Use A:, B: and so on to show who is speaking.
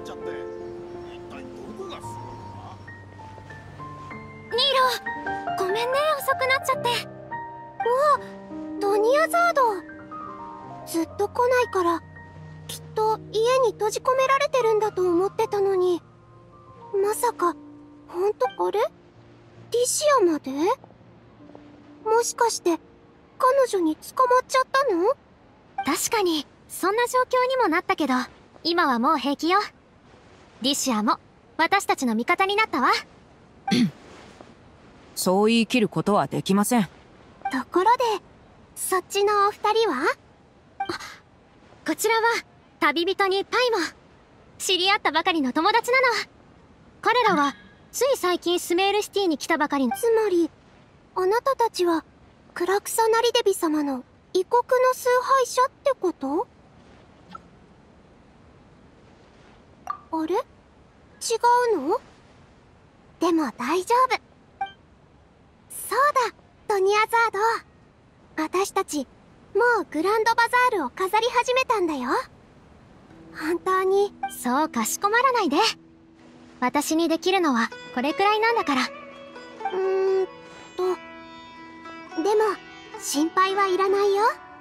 A: っちゃって一体どこがすごいの？
B: ニーロ、ごめんね、遅くなっちゃって。おお、ドニアザード。ずっと来ないからきっと家に閉じ込められてるんだと思ってたのに、まさかほんと。あれ、リシアまで？もしかして彼女に捕まっちゃったの？確かにそんな状況にもなったけど、今はもう平気よ。リシアも私たちの味方になったわ。
C: そう言い切ることはできません。
B: ところで、そっちのお二人は？こちらは旅人にパイモ。知り合ったばかりの友達なの。彼らはつい最近スメールシティに来たばかり。つまりあなたたちはクラクサナリデビ様の異国の崇拝者ってこと？あれ？違うの？でも大丈夫。そうだ、ドニアザード。私たちもうグランドバザールを飾り始めたんだよ。本当に。そうかしこまらないで。私にできるのはこれくらいなんだから。でも心配はいらないよ。